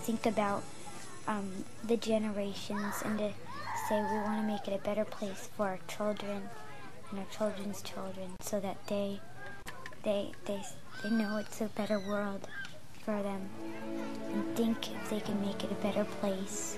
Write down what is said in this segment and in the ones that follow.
think about the generations and to say we want to make it a better place for our children and our children's children, so that they know it's a better world for them and think if they can make it a better place.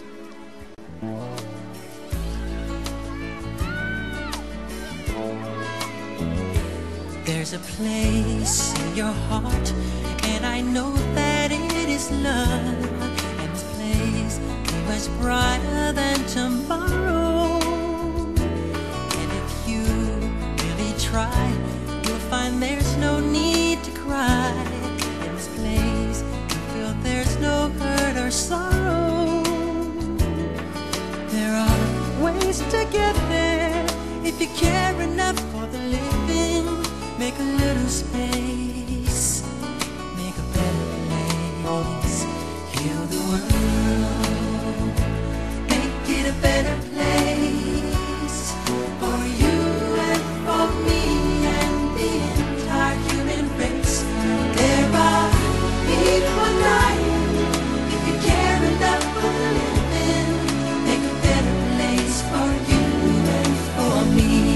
There's a place in your heart, and I know that it is love. And this place is much brighter than tomorrow. And if you really try, you'll find there's no need to cry. In this place, you feel there's no hurt or sorrow. There are ways to get there if you care enough for the living. Make a little space, make a better place. Heal the world, make it a better place for you and for me and the entire human race. There are people dying. If you care enough for the living, make a better place for you and for me.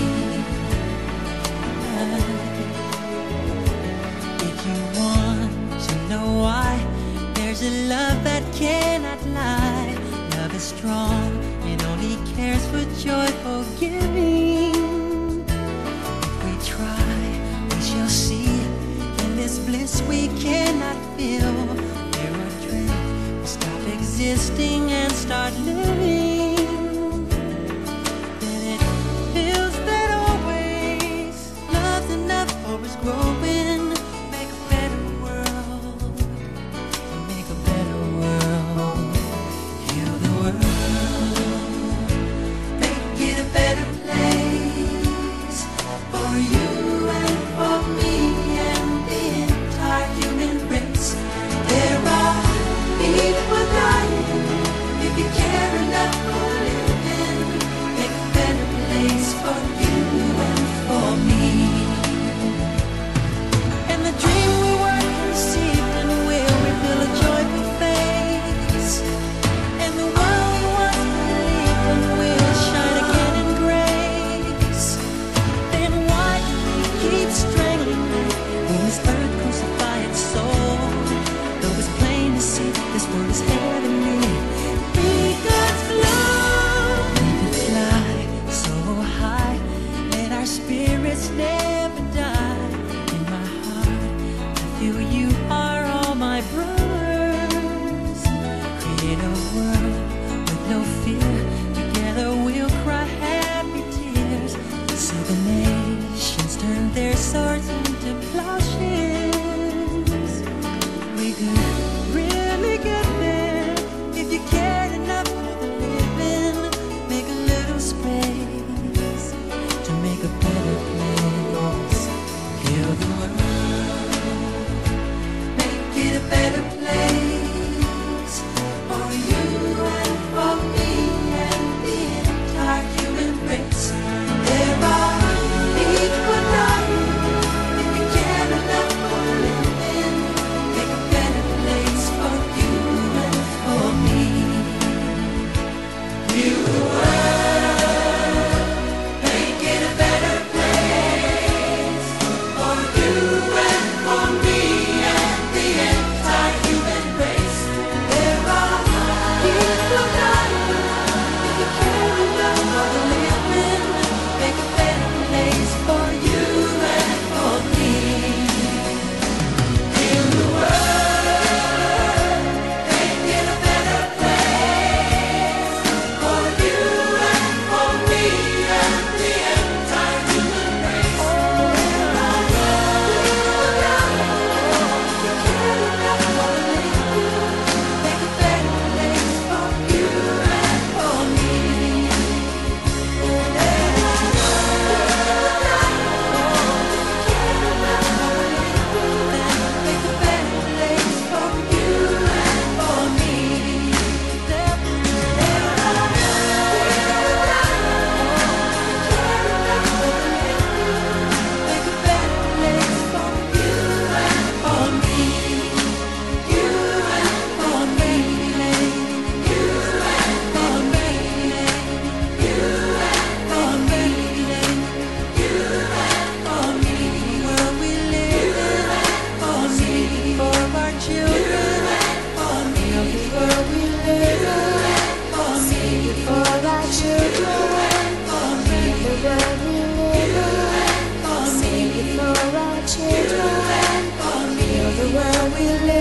If you want to know why, there's a love that cannot lie. Love is strong, it only cares for joyful giving. If we try, we shall see. In this bliss we cannot feel. There are dreams, we stop existing and start living. Then it feels that always love's enough for us growing. Make a better world, make a better world. Heal the world, make it a better place for you and for me and the entire human race. There are people dying. If you care enough for living, make a better place for you and for me. And the dream we were conceived in will reveal a joyful face. And the world we once believed in will shine again in grace. Then why do we keep strangling life when this earth crucify its soul? Though it's plain to see this world is heavenly, be God's love. We can fly so high, let our spirits never die. In my heart, I feel you are all my brothers. Create a world with no fear. Together we'll cry happy tears. See the nations turn their swords into plowshares. We could really get there You and for me. You're the world we live